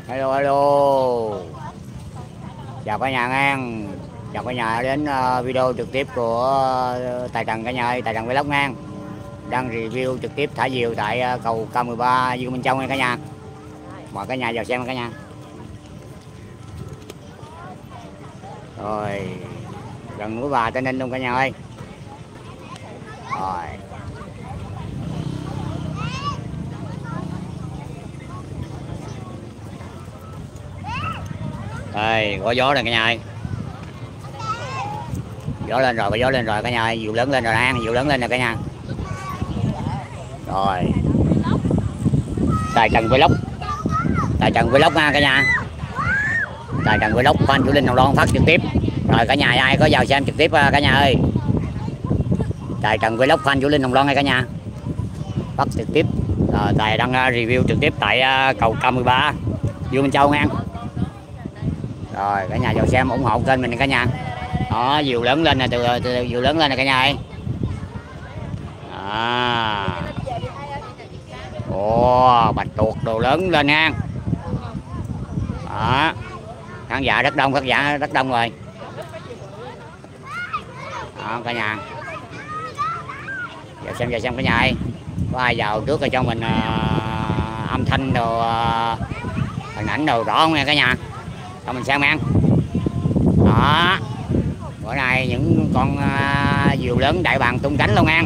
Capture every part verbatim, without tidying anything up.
Hello hello. Chào cả nhà ngang. Chào cả nhà đến video trực tiếp của Tài Trần cả nhà ơi, Tài Trần Vlog ngang. Đang review trực tiếp thả diều tại cầu K mười ba Dương Minh Châu nha cả nhà. Mời cả nhà vào xem cả nhà. Rồi, gần núi Bà Tây Ninh luôn cả nhà ơi. Rồi. Đây, có gió rồi cả nhà ơi. Gió lên rồi, có gió lên rồi cả nhà ơi, diều lớn lên rồi ăn, diều lớn lên rồi cả nhà. Rồi. Tài Trần Vlog. Tài Trần Vlog nha cả nhà. Tài Trần Vlog fan chủ Linh Hồng Loan phát trực tiếp. Rồi cả nhà ai có vào xem trực tiếp cả nhà ơi. Tài Trần Vlog fan chủ Linh Hồng Loan nha cả nhà. Phát trực tiếp. Rồi, Tài đang review trực tiếp tại cầu K mười ba Dương Minh Châu nha. Rồi cả nhà vào xem ủng hộ kênh mình cả nhà. Đó, diều lớn lên nè, từ, từ diều lớn lên nè cả nhà ơi. À. Ồ, bạch tuộc đồ lớn lên nha. Đó. Khán giả rất đông, khán giả rất đông rồi. Đó cả nhà. Vào xem vào xem cả nhà ơi. Có ai vào trước rồi cho mình uh, âm thanh đồ uh, hình ảnh đồ rõ không nha cả nhà. Cho mình xem ăn. Đó. Bữa nay những con uh, diều lớn đại bàng tung cánh luôn ăn.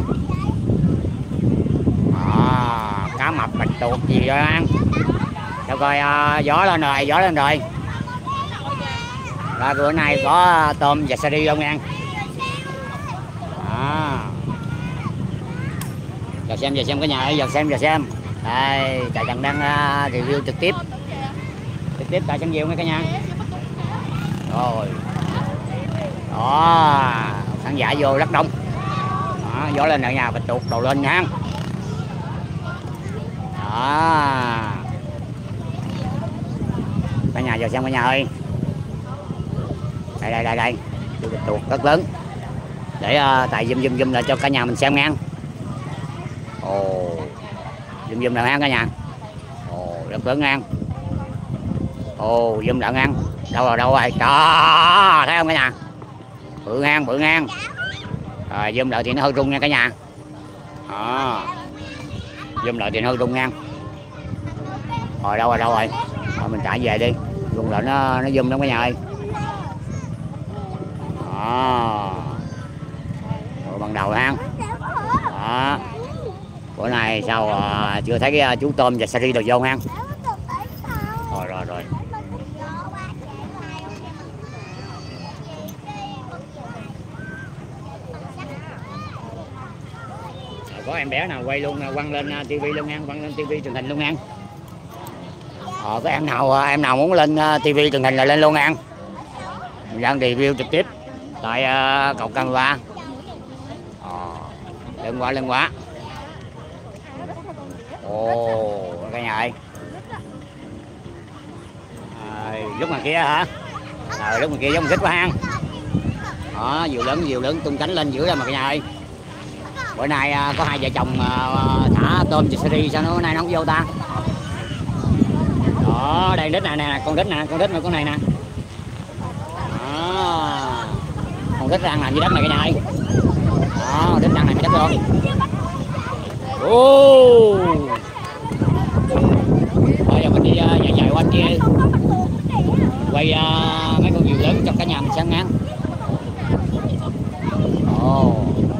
Đó. Cá mập bạch tuộc gì đó ăn. Cho coi uh, gió lên rồi, gió lên rồi. Rồi bữa nay có uh, tôm và sari luôn ăn. Đó. Giờ xem giờ xem cả nhà ơi, giờ xem giờ xem. Đây, Tài Trần đang uh, review trực tiếp. Trực tiếp tại sân diều nha cả nhà. Rồi. Đó, khán giả vô rất đông. Đó, gió lên rồi nhà, bạch tuộc đầu lên nha. Đó. Cả nhà vào xem cả nhà ơi. Đây đây đây đây. Bạch tuộc rất lớn. Để uh, Tài zoom zoom zoom lại cho cả nhà mình xem nha. Ồ. Zoom zoom lại nha cả nhà. Ồ, rất lớn nha. Ồ, zoom lại nha. Đâu rồi đâu rồi. Đó, thấy không cả nhà? Bự ngang bự ngang. Rồi zoom lại thì nó hơi rung nha cả nhà. Đó. Zoom lại thì nó hơi rung ngang. Rồi đâu rồi đâu rồi. Rồi mình chạy về đi. Rung lại nó nó zoom đó cả nhà ơi. Đó. Rồi ban đầu ha. Đó. Bữa nay sao à, chưa thấy cái chú tôm và sari đồ vô ha. Rồi rồi rồi. Có em bé nào quay luôn quăng lên tivi luôn nha, quăng lên tivi truyền hình luôn nha. Ờ, có em nào em nào muốn lên tivi truyền hình là lên luôn nha. Mình đang review trực tiếp tại uh, cầu K mười ba. Ờ, lên quá lên quá. Ồ, cả nhà ơi. À, lúc mà kia hả? Rồi lúc mà kia giống thích quá ha. Đó, diều lớn diều lớn tung cánh lên dữ ra mà cả nhà ơi. Bữa nay uh, có hai vợ chồng uh, thả tôm và sari sao nó bữa nay nó không vô ta. Đó, đây đít này nè, con đít nè, con đít này con này nè. Đó. Con đít đang làm gì đất này cả nhà ơi. Đó, đít đang làm gì đất luôn. Ô. Bây giờ mình đi uh, dài dài qua kia. Quay uh, mấy con diều lớn cho cả nhà mình xem ngang. Ồ.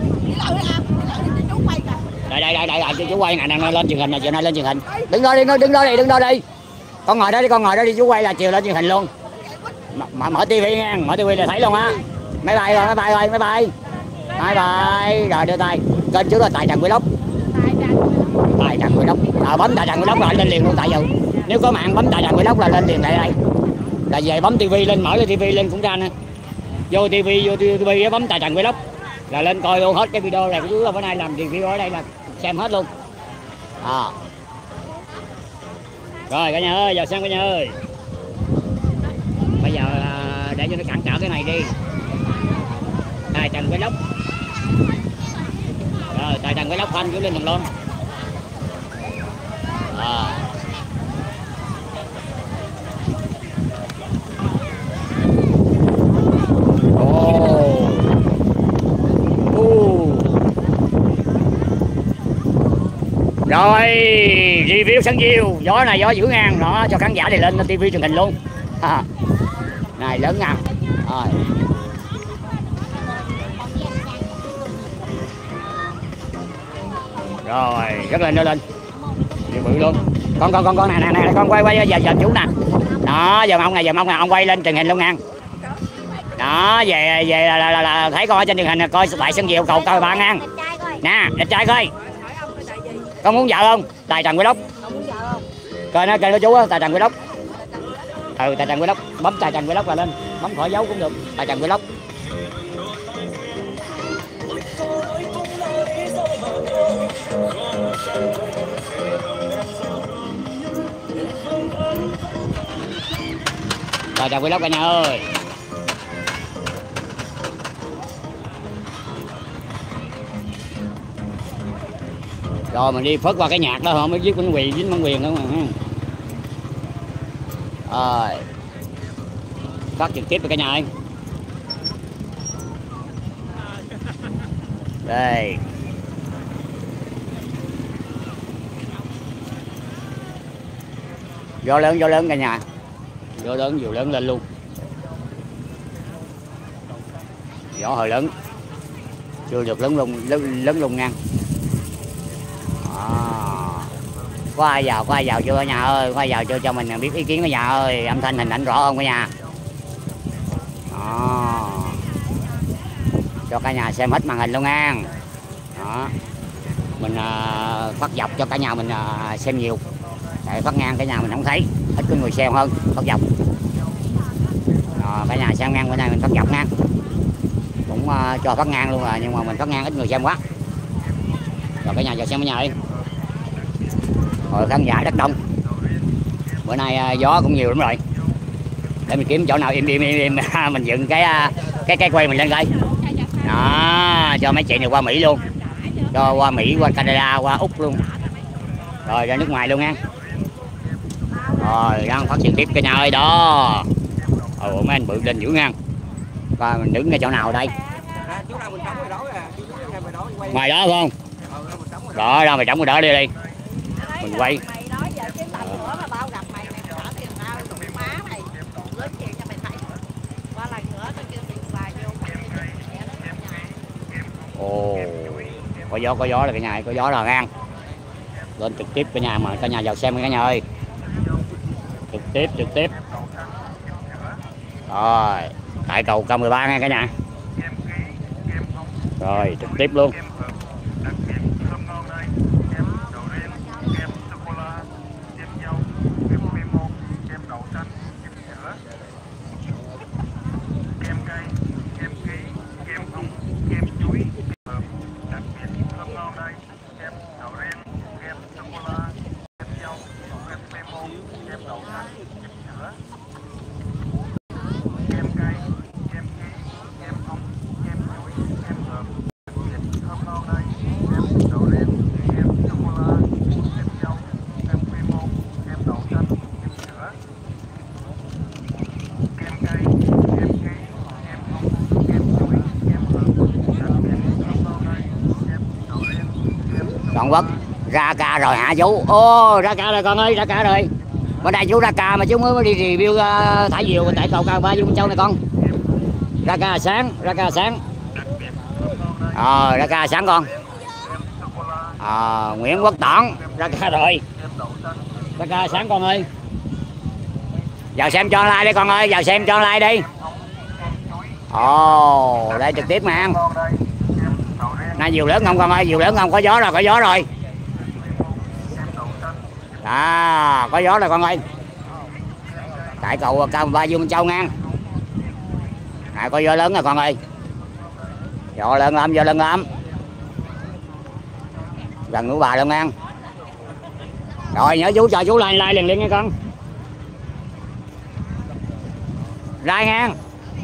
Đây đây đây đây đây chú quay này đang lên truyền hình này, chiều nay lên truyền hình. Đứng đó đi, đứng đó đi, đứng đó đi. Con ngồi đó đi, con ngồi đó đi, chú quay là chiều lên truyền hình luôn. Mở, mở tivi nha, mở tivi là thấy luôn á. Máy bay rồi, máy bay rồi, máy bay. Máy bay. Rồi đưa tay. Kênh chú là Tài Trần Vlog. Tài Trần Vlog. À, bấm Tài Trần Vlog là lên liền luôn tại giờ. Nếu có mạng bấm Tài Trần Vlog là lên liền tại đây. Là về bấm tivi lên, mở lên tivi lên cũng ra nè. Vô tivi, vô tivi bấm Tài Trần Vlog là lên coi luôn hết cái video này của chú là bữa nay làm review ở đây là xem hết luôn. À. Rồi cả nhà ơi, vào xem cả nhà ơi. Bây giờ để cho nó cản trở cái này đi. Tài Trần Vlog. Rồi Tài Trần Vlog fan của Linh Hồng Loan. À. Rồi review sân diều, gió này gió dữ ngang đó, cho khán giả này lên tivi truyền hình luôn. À, này lớn ngang rồi. Rồi rất lên nó lên nhiều bự luôn. Con con con con này nè nè con quay quay giờ giờ chú nè. Đó giờ ông này giờ ông này ông quay lên truyền hình luôn ngang. Đó về về là, là, là, là thấy con ở trên truyền hình coi tại sân diều cầu coi bạn ngang. Nè đẹp trai coi. Con muốn vợ không? Tài Trần Vlog. Coi nó coi nó chú á, Tài Trần Vlog. Ừ Tài Trần Vlog, bấm Tài Trần Vlog là lên, bấm khỏi dấu cũng được. Tài Trần Vlog. Tài Trần Vlog cả nhà ơi. Rồi mình đi phớt qua cái nhạc đó họ mới viết bản quyền, dính bản quyền đó mà. Rồi phát trực tiếp với cả nhà ơi. Đây gió lớn gió lớn cả nhà, gió lớn dù lớn lên luôn, gió hơi lớn chưa được lớn lùng lớn, lớn lùng ngang. Có ai vào có ai vào chưa cả nhà ơi, có ai vào chưa cho mình biết ý kiến cả nhà ơi, âm thanh hình ảnh rõ không cả nhà. Đó. Cho cả nhà xem hết màn hình luôn nha. Đó mình uh, phát dọc cho cả nhà mình uh, xem nhiều, tại phát ngang cả nhà mình không thấy, ít có người xem hơn phát dọc. Rồi cả nhà xem ngang bên này mình phát dọc ngang cũng uh, cho phát ngang luôn rồi, nhưng mà mình phát ngang ít người xem quá. Rồi cả nhà vào xem cả nhà đi. Rồi khán giả rất đông, bữa nay uh, gió cũng nhiều lắm rồi, để mình kiếm chỗ nào im im im, im. Mình dựng cái uh, cái cái quay mình lên coi đó, cho mấy chị này qua Mỹ luôn, cho qua Mỹ, qua Canada, qua Úc luôn, rồi ra nước ngoài luôn nha. Rồi đang phát trực tiếp cả nhà ơi đó. Ồ mấy anh bự lên dữ ngang, và mình đứng ngay chỗ nào đây, ngoài đó không đó, ra mày trống rồi đó đi đi mình quay. Ồ có gió có gió là cả nhà, có gió là ngang lên trực tiếp cả nhà, mà cả nhà vào xem cả nhà ơi, trực tiếp trực tiếp. Rồi tại cầu K mười ba nha cả nhà, rồi trực tiếp luôn. Toàn Quốc ra ca rồi hả chú? Ô ra ca rồi con ơi, ra ca rồi. Bên đây chú ra ca mà chú mới đi review uh, thả diều tại cầu K ba Dương Châu này con. Ra ca sáng, ra ca sáng. Ờ à, ra ca sáng con. À, Nguyễn Quốc Toản ra ca rồi. Ra ca sáng con ơi. Vào xem cho like đi con ơi, vào xem cho like đi. Ồ, oh, đây trực tiếp mà. Nay diều lớn không con ơi, diều lớn không, có gió rồi, có gió rồi. À, có gió rồi con ơi. Tại cầu K mười ba Dương Châu ngang. À, có gió lớn rồi con ơi. Gió lớn lắm, gió lớn lắm. Gần núi Bà luôn ngang. Rồi nhớ chú cho chú like like liền liền nha con. Like ngang.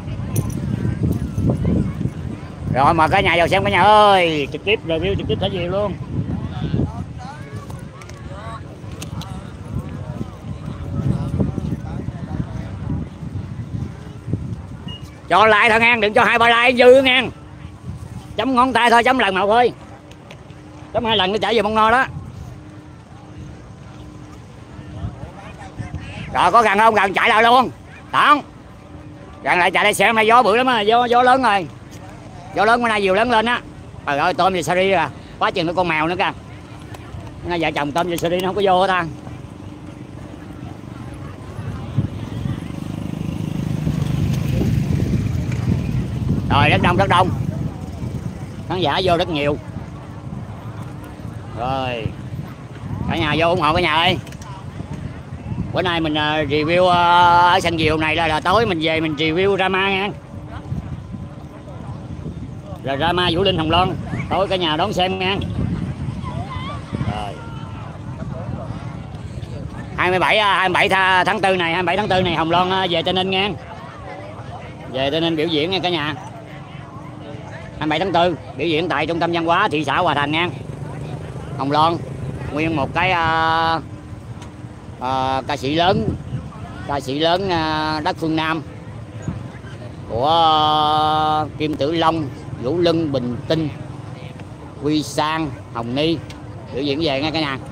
Rồi mà cả nhà vào xem cả nhà ơi, trực tiếp review trực tiếp thả diều luôn. Cho like thôi ngang, đừng cho hai ba like dư ngang. Chấm ngón tay thôi, chấm lần nào thôi. Chấm hai lần nó chảy về mông no đó. Rồi có gần không? Gần chạy lại luôn. Đó. Gần lại chạy lại xe hôm nay gió bự lắm á, gió gió lớn rồi. Gió lớn bữa nay nhiều lớn lên á. Trời ơi tôm về sari à. Quá chừng nó con mèo nữa kìa. Nó vợ chồng tôm về sari nó không có vô hết ta. Rồi rất đông rất đông. Khán giả vô rất nhiều. Rồi. Cả nhà vô ủng hộ cả nhà ơi. Bữa nay mình uh, review uh, ở sân diều này là, là tối mình về mình review drama nha. Rồi drama Vũ Linh Hồng Loan. Tối cả nhà đón xem nha. Rồi. hai mươi bảy hai mươi bảy tháng tư này, hai mươi bảy tháng tư này Hồng Loan về Tây Ninh nha. Về Tây Ninh biểu diễn nha cả nhà. hai mươi bảy tháng tư biểu diễn tại trung tâm văn hóa thị xã Hòa Thành nha. Hồng Loan nguyên một cái uh, uh, ca sĩ lớn, ca sĩ lớn uh, đất phương Nam của uh, Kim Tử Long, Vũ Lân, Bình Tinh, Quy Sang, Hồng Ni biểu diễn về nha cả nhà.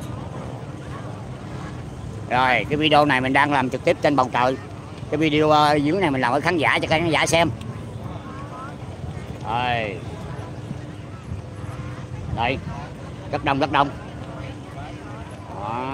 Rồi cái video này mình đang làm trực tiếp trên bầu trời. Cái video uh, dưới này mình làm ở khán giả cho khán giả xem. Rồi. Đây. Rất đông rất đông. Đó.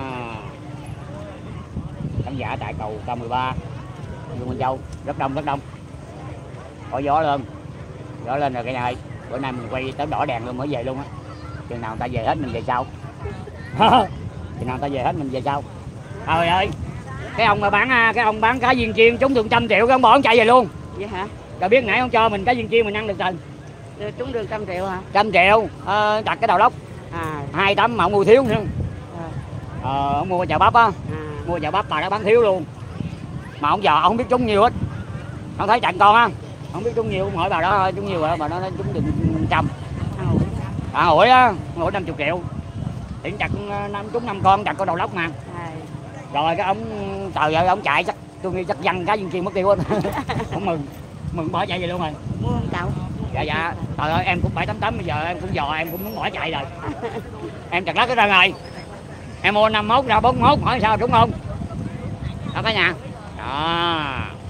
Khán giả tại cầu K mười ba Dương Minh Châu rất đông rất đông. Có gió lên. Gió lên rồi cả nhà ơi. Bữa nay mình quay tới đỏ đèn luôn mới về luôn á. Chừng nào người ta về hết mình về sau. Chừng nào người ta về hết mình về sau. Trời ơi. Cái ông mà bán cái ông bán cá viên chiên trúng được trăm triệu cái ông bỏ ông chạy về luôn. Vậy hả? Rồi biết nãy ông cho mình cá viên chiên mình ăn được rồi. Trúng được trăm triệu hả? Trăm triệu à, đặt cái đầu lóc. À. Hai tấm mà ông mua thiếu nữa. À. Ờ, ông mua chợ bắp á. À. Mua chợ bắp mà nó bán thiếu luôn. Mà ông giờ ông không biết trúng nhiều hết. Ông thấy chặn con á. Không biết trúng nhiều, ông hỏi bà đó trúng nhiều rồi bà đó nó trúng được trăm. À ủi á, ủi năm mươi triệu. Tiện chặt năm trúng năm con chặt con đầu lóc mà. À. Rồi cái ông trời ơi ông chạy chắc tôi nghĩ chắc văng cái viên chiên mất tiêu hết. Ông mừng. Mừng bỏ chạy về luôn rồi. Mua không cậu? Dạ dạ. Trời ơi em cũng bảy tám tấm bây giờ em cũng dò em cũng muốn bỏ chạy rồi. Em chặt lát cái ra rồi. Em mua năm mốt ra bốn mốt hỏi sao đúng không? Đó cả nhà. Đó.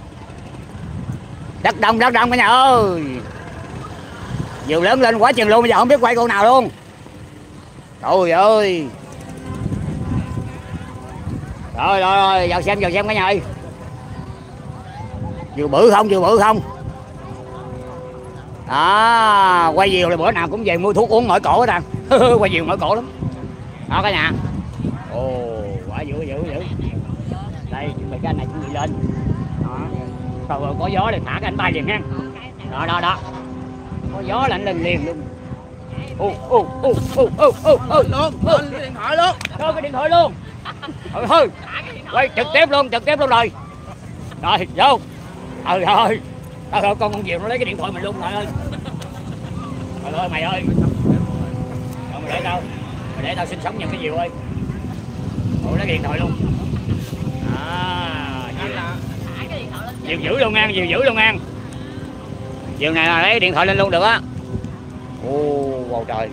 Rất đông rất đông cả nhà ơi. Diều lớn lên quá chừng luôn bây giờ không biết quay con nào luôn. Trời ơi. Rồi rồi rồi vào xem vào xem cả nhà ơi. Diều bự không diều bự không? Đó, quay diều là bữa nào cũng về mua thuốc uống mỏi cổ hết à. Quay diều mỏi cổ lắm. Đó cả nhà. Ồ, quả dữ dữ dữ. Đây, chuẩn bị cái anh này chuẩn bị lên. Đó. Rồi, rồi có gió thì thả cái anh bay liền ha. Đó đó đó. Có gió là anh lên liền luôn. Ô ô ô ô ô ô ô luôn, lên điện thoại luôn. Thôi cái điện thoại luôn. Thôi thôi. Quay trực tiếp luôn, trực tiếp luôn rồi. Rồi, vô. Trời ơi. Trời ơi, con con diều nó lấy cái điện thoại mình luôn trời ơi. Trời ơi mày ơi. Rồi mày để tao. Mày để tao sinh sống nhận cái diều ơi. Ủa lấy cái điện thoại luôn. À, diều dữ luôn ăn, diều dữ luôn ăn. Diều này là lấy điện thoại lên luôn được á. Ô, wow trời.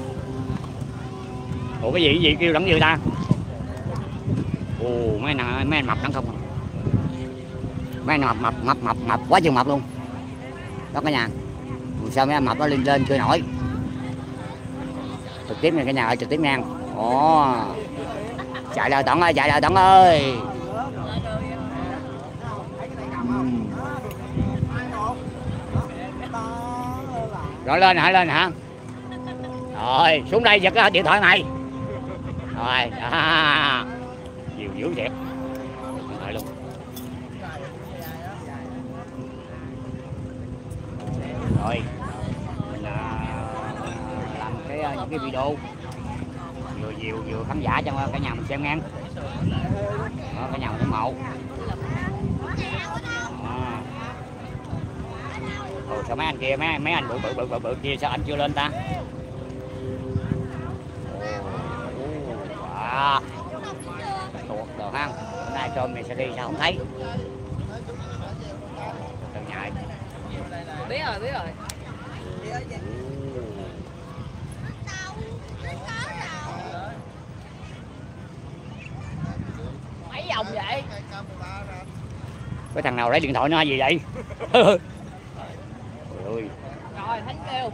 Ủa cái gì cái gì kêu đắng như ta? Ồ, mấy anh mấy anh mập đắng không? Mấy anh mập mập mập mập mập quá chừng mập luôn. Đó cả nhà. Sao mấy anh mập nó lên lên chơi nổi. Trực tiếp nha cả nhà ơi, trực tiếp nha. Ồ. Chạy lại Tận ơi, chạy lại Tận ơi. Uhm. Rồi lên hả, lên hả? Rồi, xuống đây giật cái điện thoại này. Rồi, à. Nhiều dữ thiệt. Điện thoại luôn. Rồi. Mình làm cái những cái video vừa nhiều vừa khán giả cho cả nhà mình xem ngang. Đó, cả nhà mình ủng hộ. Ồ, sao mấy anh kia mấy mấy anh bự bự bự bự, bự kia sao anh chưa lên ta? Wow. Tuột đồ ha. Hôm nay tôm mình sẽ đi sao không thấy? Từ nhại. Biết rồi, biết rồi. mấy vòng vậy? Cái thằng nào lấy điện thoại nó hay gì vậy? Ôi ơi. Rồi Thánh kêu.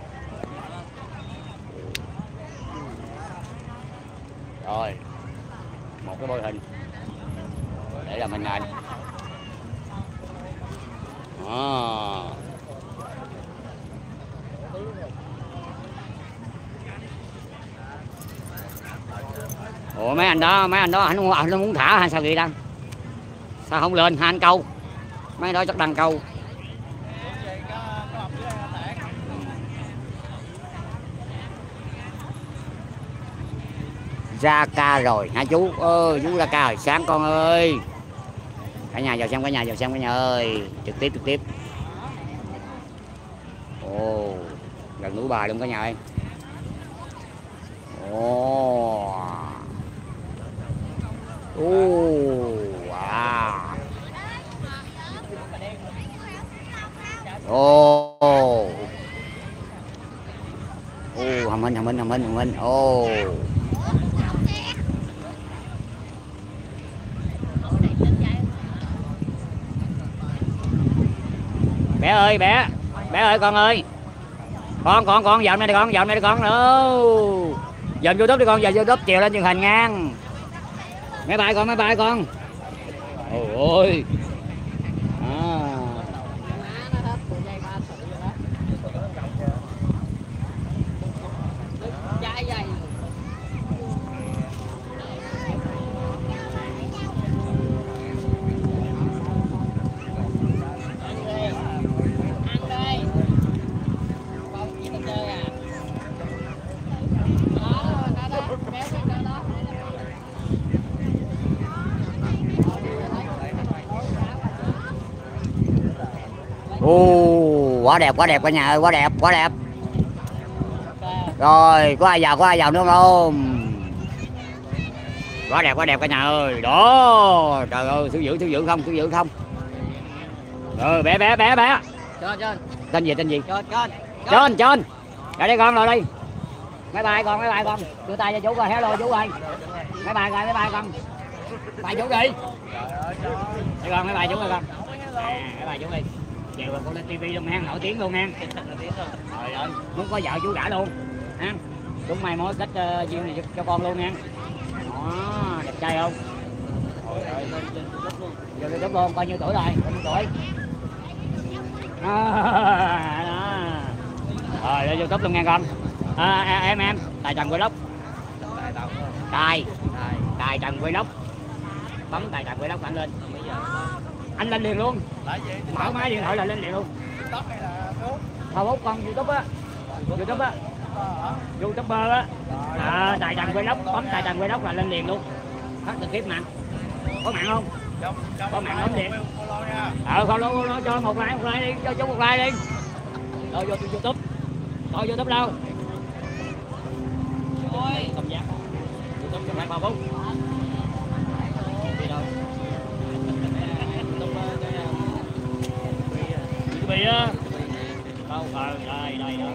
Rồi một cái bôi hình để làm hình ảnh. À. Ủa mấy anh đó, mấy anh đó anh không, anh không muốn thả hay sao vậy đang? Sao không lên hai anh câu? Mấy anh đó chắc đang câu. Ra ca rồi hả chú ơi, chú ra ca rồi sáng con ơi. Cả nhà vào xem, cả nhà vào xem, cả nhà ơi, trực tiếp trực tiếp. Ồ, gần núi Bà luôn cả nhà ơi. Ồ, ồ, wow. Ồ, ồ, hầm hình hầm hình hầm hình hầm hình. Ồ. Bé ơi bé, bé ơi con ơi, con con con dọn đây đi con, dọn đây đi con đâu, dọn YouTube đi con, dọn YouTube chiều lên truyền hình ngang. Máy bay con, máy bay con. Ôi à. Ồ, quá đẹp, quá đẹp cả nhà ơi, quá đẹp, quá đẹp. Rồi, có ai vào, có ai vào nữa không? Quá đẹp, quá đẹp cả nhà ơi. Đó, trời ơi, thứ giữ, thứ giữ không, thứ giữ không. Rồi, bé, bé, bé, bé. Trên, trên. Tên gì, tên gì? Trên, trên. Trên, trên. Rồi đây con, rồi đi. Máy bay con, máy bay con. Đưa tay cho chú coi, hello chú ơi. Máy bay coi, máy bay con. Bay chú đi. Đây con, máy bay chú ơi con. À, máy bay chú đi. Chiều con lên tivi luôn hen, nổi tiếng luôn hen. Trời ơi, muốn có vợ chú đã luôn. Ha. Chúng mày mới kết uh, duyên này cho, cho con luôn nha. Đó, đẹp trai không? Trời ơi, giờ đi đúng luôn, bao nhiêu tuổi rồi? Bao nhiêu tuổi? À, đó. Rồi, lên YouTube luôn nha con. À, em em, Tài Trần Vlog. Tài, Tài Trần Vlog. Bấm Tài Trần Vlog anh lên. Anh lên liền luôn. Mở máy điện thoại là lên liền luôn. Facebook con YouTube á. YouTube á. YouTuber á. À, Tài Trần Vlog, bấm Tài Trần Vlog là lên liền luôn. Phát trực tiếp mạng. Có mạng không? Có mạng bấm liền. Ờ, follow, follow cho một like, một like đi, cho chú một like đi. Rồi vô YouTube. Coi YouTube đâu? Ôi, không dám. YouTube cho bạn vào phút. Đi đâu? Bị á. Đâu? Ờ, đây, đây, đây.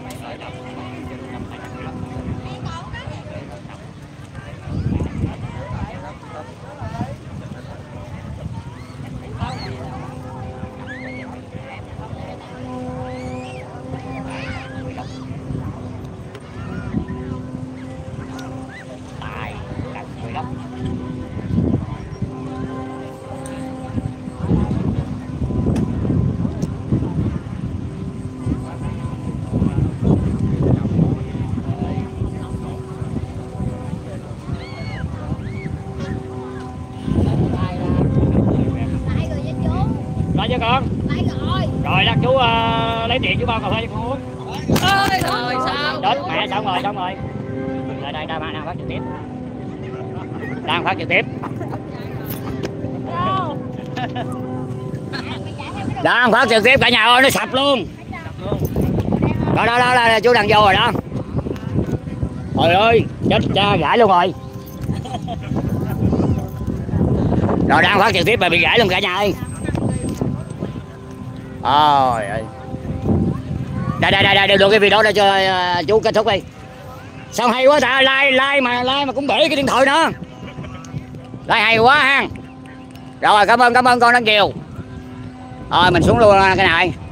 Rồi cho con. Rồi lát chú uh, lấy tiền chú bao cà phê cho con uống. Ơi rồi sao? Đến mẹ xong rồi, xong rồi. Rồi đây đang đang phát trực tiếp. Đang phát trực tiếp. Đang phát trực tiếp cả nhà ơi, nó sập luôn. Đó đó đó là chú đang vô rồi đó. Trời ơi, chết cha gãy luôn rồi. Rồi đang phát trực tiếp mà bị gãy luôn cả nhà ơi. Ôi ơi. Đây đây đây đây được cái video đó cho uh, chú kết thúc đi. Sao hay quá ta, like like mà like mà cũng bể cái điện thoại nữa. Like hay quá ha. Rồi cảm ơn cảm ơn con Đăng Kiều. Rồi mình xuống luôn cái này.